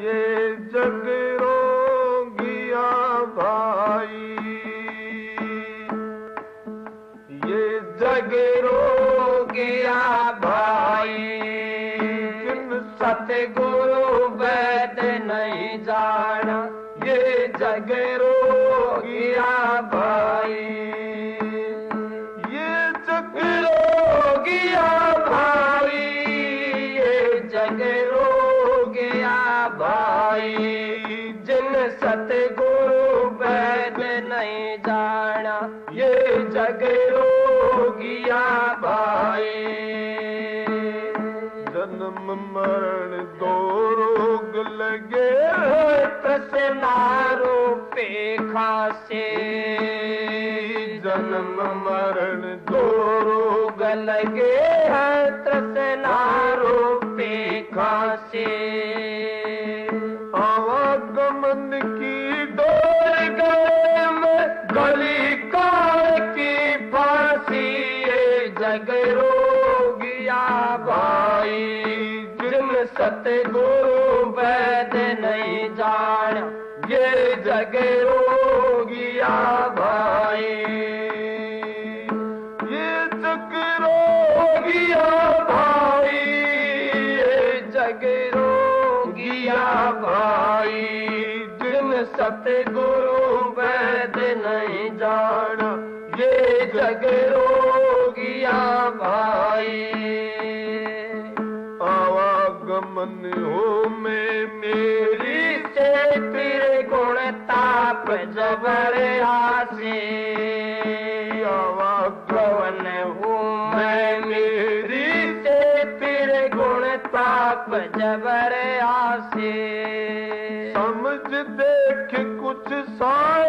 ये जग रोगिया भाई, ये जग रोगिया भाई, जिन सतगुरु वैद नहीं जाना, ये जग रोगिया भाई, ये जग रोगिया भाई, ये जग रोगिया भाई, जिन सतगुरु वैद नहीं जाना, ये जग रोगिया भाई। जन्म मरण दो रोग लगे तृष्णा रूपे खासे, जन्म मरण दो रोग लगे हैं तृष्णा रूपे खासे, आवागमन की डोर गए में गली काल की फांसी, ये जग रोगिया भाई, जिन सतगुरु वैद नहीं जाना, ये जग रोगिया भाई, ये जग रोगिया भाई, ये जग रोगिया भाई, जिन सतगुरु वैद नहीं जाना, ये जग रोगिया भाई। आवागमन हो में मेरी से तेरे गुण ताप जबर आसे, आवागमन हो में मेरी से तेरे गुण ताप जबर आसे, समझ देख कुछ सा